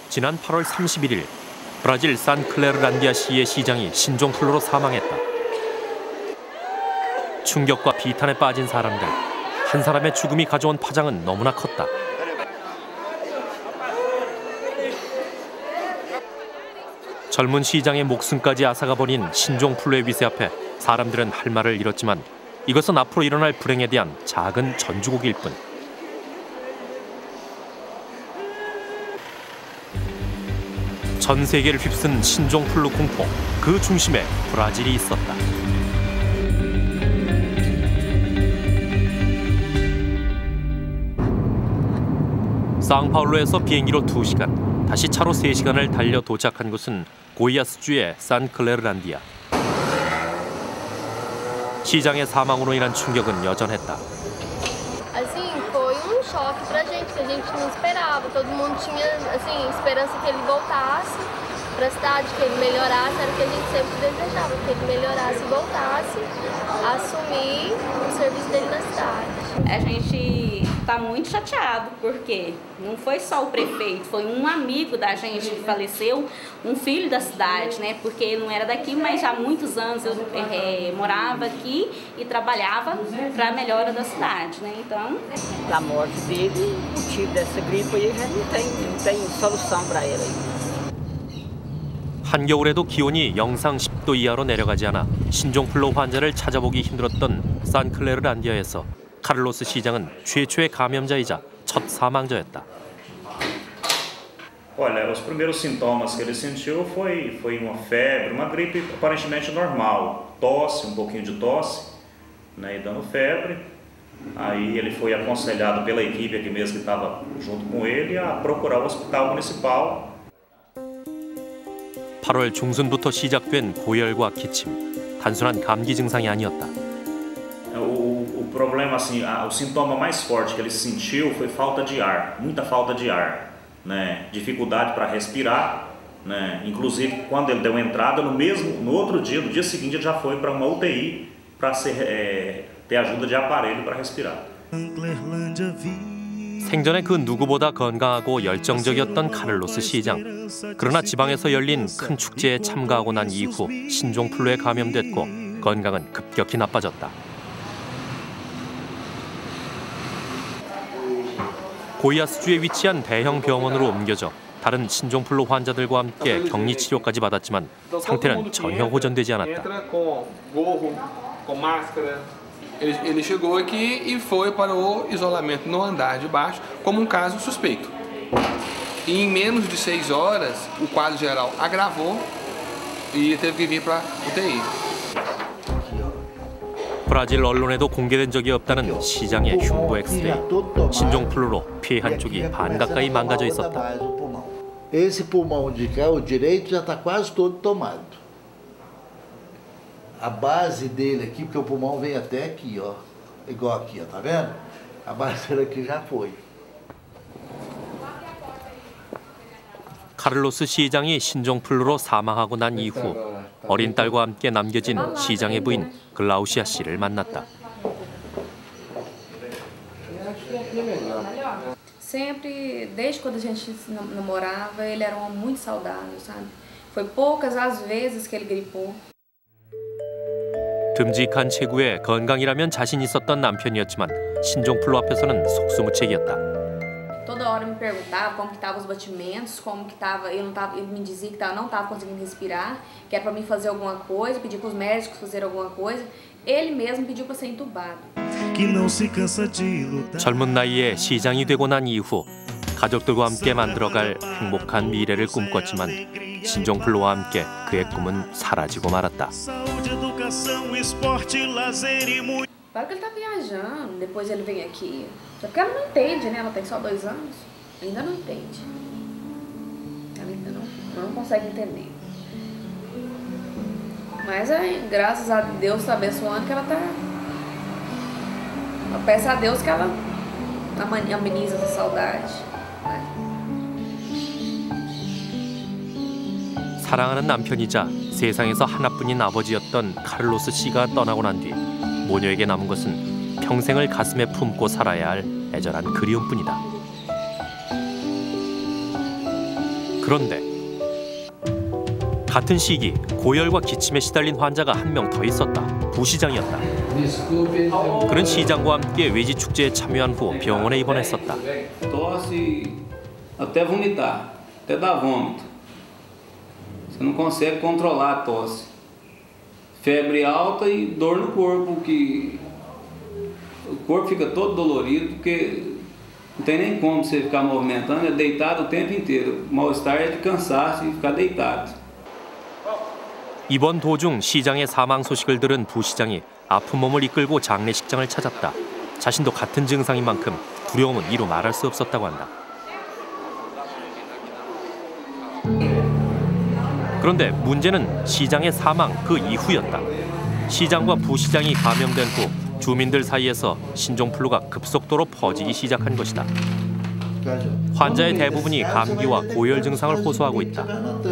지난 8월 31일 브라질 산클레르란디아시의 시장이 신종플루로 사망했다. 충격과 비탄에 빠진 사람들, 한 사람의 죽음이 가져온 파장은 너무나 컸다. 젊은 시장의 목숨까지 앗아가버린 신종플루의 위세 앞에 사람들은 할 말을 잃었지만 이것은 앞으로 일어날 불행에 대한 작은 전주곡일 뿐. 전 세계를 휩쓴 신종플루 공포, 그 중심에 브라질이 있었다. 상파울루에서 비행기로 2시간, 다시 차로 3시간을 달려 도착한 곳은 고이아스주의 산클레르란디아. 시장의 사망으로 인한 충격은 여전했다. Assim, foi choque pra gente, que a gente não esperava. Todo mundo tinha, assim, esperança que ele voltasse para a cidade, que ele melhorasse. Era o que a gente sempre desejava, que ele melhorasse e voltasse a assumir o serviço dele na cidade. A gente está muito chateado, porque não foi só o prefeito, foi um amigo da gente que faleceu, um filho da cidade, né? Porque ele não era daqui, mas já há muitos anos eu morava aqui e trabalhava para a melhora da cidade, né? Então, a morte dele, o motivo dessa gripe aí já não tem solução para ela. 한겨울에도 기온이 영상 10도 이하로 내려가지 않아 신종플루 환자를 찾아보기 힘들었던 산클레르란디아에서 카를로스 시장은 최초의 감염자이자 첫 사망자였다. Olha, os primeiros sintomas que ele sentiu foi uma febre, uma gripe aparentemente normal, tosse, um pouquinho de tosse, né, e dando febre. Aí ele foi aconselhado pela equipe aqui mesmo que estava junto com ele a procurar o hospital municipal. 8월 중순부터 시작된 고열과 기침, 단순한 감기 증상이 아니었다. O problema, assim, o sintoma mais forte que ele sentiu foi falta de ar, muita falta de ar, né? Dificuldade para respirar, né? Inclusive quando ele deu entrada no outro dia, no dia seguinte, ele já foi para uma UTI para ter ajuda de aparelho para respirar. 생전에 그 누구보다 건강하고 열정적이었던 카를로스 시장. 그러나 지방에서 열린 큰 축제에 참가하고 난 이후 신종플루에 감염됐고 건강은 급격히 나빠졌다. 고이아스주에 위치한 대형 병원으로 옮겨져 다른 신종플루 환자들과 함께 격리 치료까지 받았지만 상태는 전혀 호전되지 않았다. Ele chegou aqui e foi para o isolamento no andar de baixo como caso suspeito. E em menos de 6 horas, o quadro geral agravou e teve que vir para UTI. 브라질 언론에도 공개된 적이 없다는 시장의 흉부 엑스레이. 신종플루로 폐 한쪽이 반 가까이 망가져 있었다. Esse pulmão de cá, o direito, já está quase todo tomado. A base dele aqui, porque o pulmão vem até aqui, ó. Igual aqui, ó, tá vendo? A base dele aqui já foi. 카를로스 시장이 신종플루로 사망하고 난 이후 어린 딸과 함께 남겨진 시장의 부인 글라우시아 씨를 만났다. Sempre, desde quando a gente namorava, ele era um homem muito saudável, sabe? Foi poucas as vezes que ele gripou. 듬직한 체구에 건강이라면 자신 있었던 남편이었지만 신종플루 앞에서는 속수무책이었다. Toda hora me perguntava como que estavam os batimentos, como que estava, ele me dizia que não estava conseguindo respirar, que era para mim fazer alguma coisa, pedir para os médicos fazerem alguma coisa. Ele mesmo pediu para ser entubado. 젊은 나이에 시장이 되고 난 이후 가족들과 함께 만들어갈 행복한 미래를 꿈꿨지만 신종플루와 함께 그의 꿈은 사라지고 말았다. Claro que ele tá viajando, depois ele vem aqui. Só porque ela não entende, né? Ela tem só 2 anos. Ainda não entende. Ela ainda não consegue entender. Mas graças a Deus tá abençoando que ela tá... Eu peço a Deus que ela ameniza essa saudade. Né? 사랑하는 남편이자 세상에서 하나뿐인 아버지였던 카를로스 씨가 떠나고 난 뒤 모녀에게 남은 것은 평생을 가슴에 품고 살아야 할 애절한 그리움뿐이다. 그런데 같은 시기 고열과 기침에 시달린 환자가 한 명 더 있었다. 부시장이었다. 그는 시장과 함께 외지 축제에 참여한 후 병원에 입원했었다. Tosse, até vomitar, até dar vômito. Você não consegue controlar a tosse. Febre alta e dor no corpo, que o corpo fica todo dolorido, porque não tem nem como você ficar movimentando, é deitado o tempo inteiro. O mal-estar é de cansaço e ficar deitado. 입원 도중 시장의 사망 소식을 들은 부시장이 아픈 몸을 이끌고 장례식장을 찾았다. 자신도 같은 증상인 만큼 두려움은 이루 말할 수 없었다고 한다. 그런데 문제는 시장의 사망 그 이후였다. 시장과 부시장이 감염된 후 주민들 사이에서 신종플루가 급속도로 퍼지기 시작한 것이다. 환자의 대부분이 감기와 고열 증상을 호소하고 있다.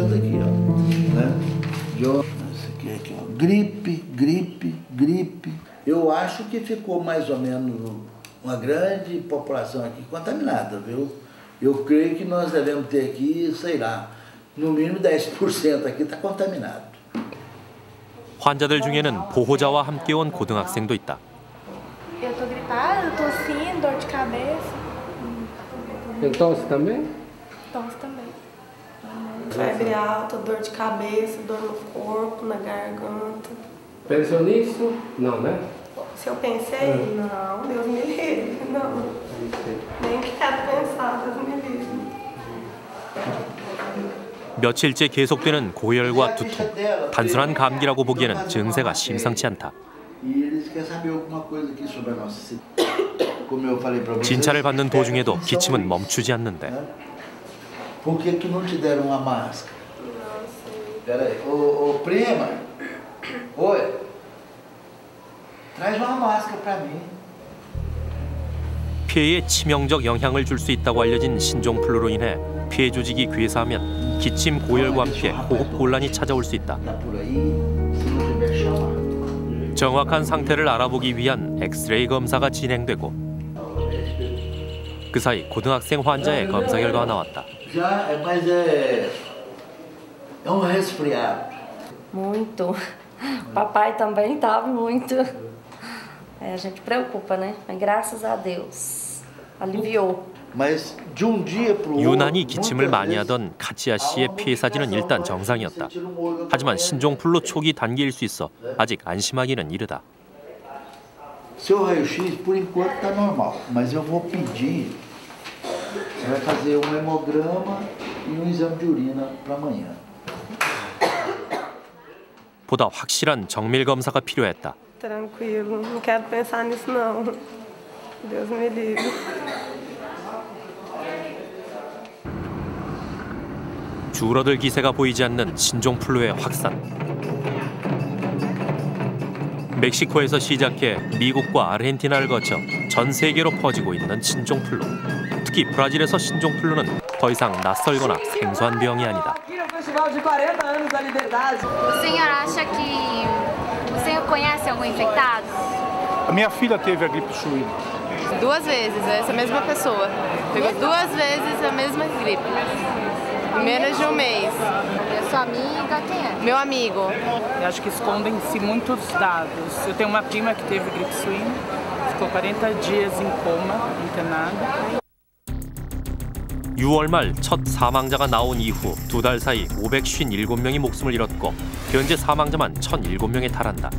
Gripe. Eu acho que ficou mais ou menos uma grande população aqui contaminada, viu? Eu creio que nós devemos ter aqui, sei lá, no mínimo 10% aqui está contaminado. 환자들 중에는 보호자와 함께 온 고등학생도 있다. Eu tô gripada, tossindo, dor de cabeça. Tem tosse também? Tosse também. Febre alta, dor de cabeça, dor no corpo, na garganta. Pensou nisso? Não, né? Se eu pensei, não, Deus me livre, não. Nem quero pensar, Deus me livre. 며칠째 계속되는 고열과 두통. 단순한 감기라고 보기에는 증세가 심상치 않다. 진찰을 받는 도중에도 기침은 멈추지 않는데. Por que que não te deram uma máscara? Peraí, ô prima, oi, traz uma máscara para mim. 폐에 치명적 영향을 줄 수 있다고 알려진 신종플루로 인해 폐 조직이 괴사하면 기침, 고열과 함께 호흡 곤란이 찾아올 수 있다. 정확한 상태를 알아보기 위한 엑스레이 검사가 진행되고 그 사이 고등학생 환자의 검사 결과가 나왔다. Mas é um resfriado. Muito. Papai também estava muito. A gente preocupa, né? Mas graças a Deus aliviou. Mas de um dia para o outro. 유난히 기침을 많이 하던 카치아 씨의 폐 사진은 일단 정상이었다. 하지만 신종플루 초기 단계일 수 있어 아직 안심하기는 이르다. Seu raio-x por enquanto está normal, mas eu vou pedir. Você vai fazer um hemograma e exame de urina para amanhã. 보다 확실한 정밀 검사가 필요했다. Tranquilo, não quero pensar nisso não. Deus me livre. 줄어들 기세가 보이지 않는 신종플루의 확산. 멕시코에서 시작해 미국과 아르헨티나를 거쳐 전 세계로 퍼지고 있는 신종플루. 특히 브라질에서 신종플루는 더 이상 낯설거나 생소한 병이 아니다. O senhor acha que o senhor conhece algum infectado? A minha filha teve a gripe suína. 2 vezes, essa mesma pessoa. Pegou 2 vezes a mesma gripe. Em menos de um mês. E a sua amiga, quem é? Meu amigo. Eu acho que escondem-se muitos dados. Eu tenho uma prima que teve gripe suína, ficou 40 dias em coma, internada. 6월 말 첫 사망자가 나온 이후 2달 사이 557명이 목숨을 잃었고 현재 사망자만 1,007명에 달한다.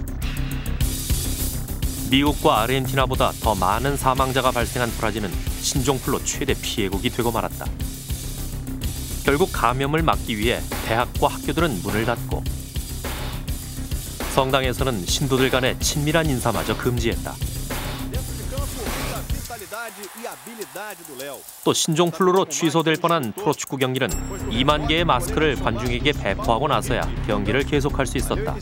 미국과 아르헨티나보다 더 많은 사망자가 발생한 브라질은 신종플루 최대 피해국이 되고 말았다. 결국 감염을 막기 위해 대학과 학교들은 문을 닫고 성당에서는 신도들 간의 친밀한 인사마저 금지했다. 또 신종플루로 취소될 뻔한 프로축구 경기는 2만 개의 마스크를 관중에게 배포하고 나서야 경기를 계속할 수 있었다.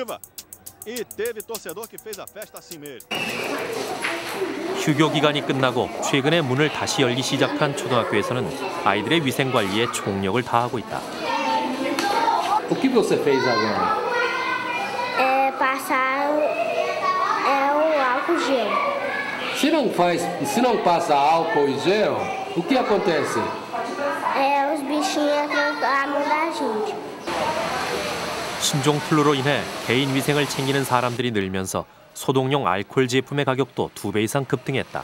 휴교 기간이 끝나고 최근에 문을 다시 열기 시작한 초등학교에서는 아이들의 위생 관리에 총력을 다하고 있다. O que você fez agora? Passar o álcool gel. Se não passa álcool e gel, o que acontece? os bichinhos entram na mão da gente. 신종플루로 인해 개인 위생을 챙기는 사람들이 늘면서 소독용 알코올 제품의 가격도 2배 이상 급등했다.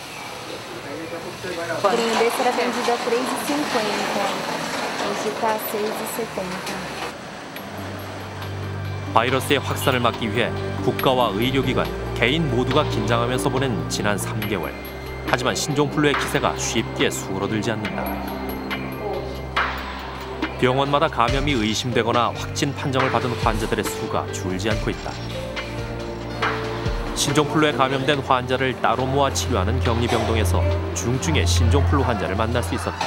O bagulhinho desse era vendido a R$ 3,50. Hoje está R$ 6,70. 바이러스의 확산을 막기 위해 국가와 의료기관, 개인 모두가 긴장하면서 보낸 지난 3개월. 하지만 신종플루의 기세가 쉽게 수그러들지 않는다. 병원마다 감염이 의심되거나 확진 판정을 받은 환자들의 수가 줄지 않고 있다. 신종플루에 감염된 환자를 따로 모아 치료하는 격리병동에서 중증의 신종플루 환자를 만날 수 있었다.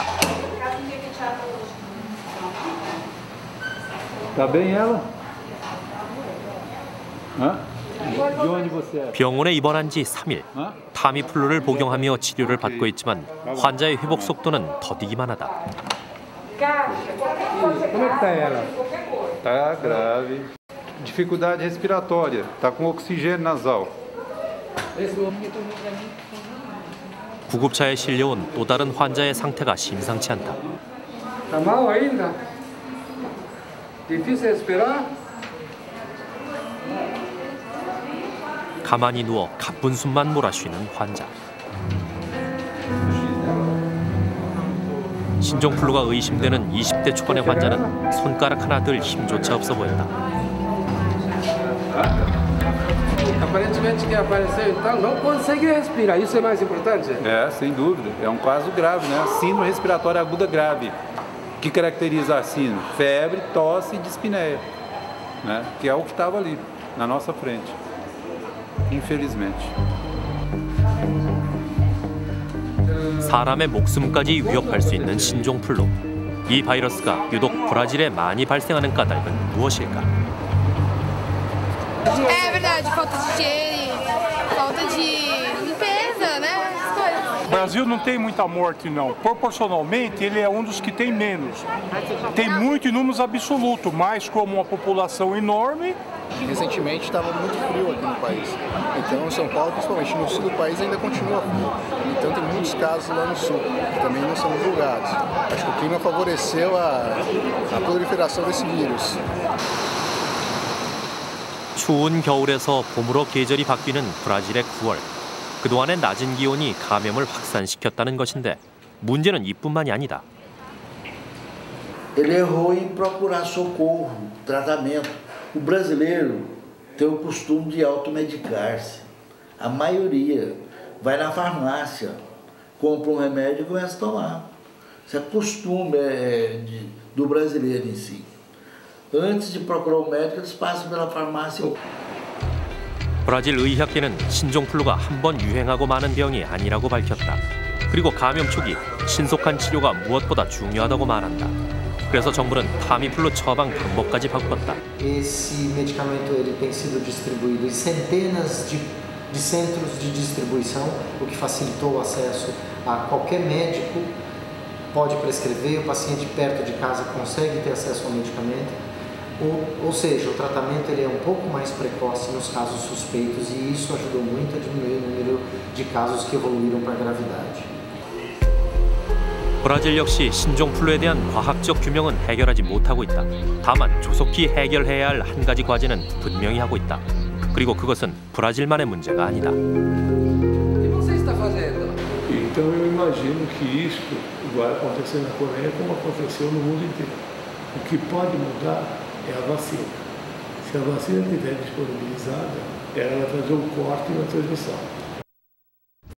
Tá bem ela? 병원에 입원한 지 3일. 타미플루를 복용하며 치료를 받고 있지만 환자의 회복 속도는 더디기만 하다. Como é que tá ela? Tá grave. Dificuldade respiratória. Tá com oxigênio nasal. 구급차에 실려온 또 다른 환자의 상태가 심상치 않다. Tá mal ainda? Difícil respirar? 가만히 누워 가쁜 숨만 몰아쉬는 환자. 신종플루가 의심되는 20대 초반의 환자는 손가락 하나 들 힘조차 없어 보였다. Aparentemente quem apareceu então não consegue respirar, isso é mais importante? É, sem dúvida. É um caso grave, né? Síndrome respiratória aguda grave. O que caracteriza a síndrome? Febre, tosse e dispneia, né? Que é o que estava ali, na nossa frente. Infelizmente. 사람의 목숨까지 위협할 수 있는 신종플루. 이 바이러스가 유독 브라질에 많이 발생하는 까닭은 무엇일까? É verdade, falta de higiene, falta de limpeza, né? Essas coisas. O Brasil não tem muita morte, não. Proporcionalmente, ele é um dos que tem menos. Tem muito em números absolutos, mas como uma população enorme. Recentemente estava muito frio aqui no país. Então, em São Paulo, principalmente no sul do país, ainda continua frio. Então, tem muitos casos lá no sul, que também não são divulgados. Acho que o clima favoreceu a proliferação desse vírus. 추운 겨울에서 봄으로 계절이 바뀌는 브라질의 9월. 그동안의 낮은 기온이 감염을 확산시켰다는 것인데 문제는 이뿐만이 아니다. Ele errou em procurar socorro, tratamento. O brasileiro tem o costume de automedicar-se. A maioria vai na farmácia, compra um remédio e começa a tomar. Isso é costume do brasileiro em si. Antes de procurar o médico, eles passam pela farmácia. 브라질 의학계는 신종플루가 한 번 유행하고 마는 병이 아니라고 밝혔다. 그리고 감염 초기 신속한 치료가 무엇보다 중요하다고 말한다. 그래서 정부는 타미플루 처방 방법까지 바꿨다. Esse medicamento ele tem sido distribuído em centenas de centros de distribuição, o que facilitou o acesso a qualquer médico pode prescrever, o paciente perto de casa consegue ter acesso ao medicamento. Ou seja, o tratamento ele é um pouco mais precoce nos casos suspeitos e isso ajudou muito a diminuir o número de casos que evoluíram para a gravidade. 브라질 역시 신종플루에 대한 과학적 규명은 해결하지 못하고 있다. 다만 조속히 해결해야 할 한 가지 과제는 분명히 하고 있다. 그리고 그것은 브라질만의 문제가 아니다. Então eu imagino que isto vai acontecer na Coreia como aconteceu no mundo inteiro. O que pode mudar é a vacina. Se a vacina estiver disponibilizada, ela vai fazer um corte na transmissão.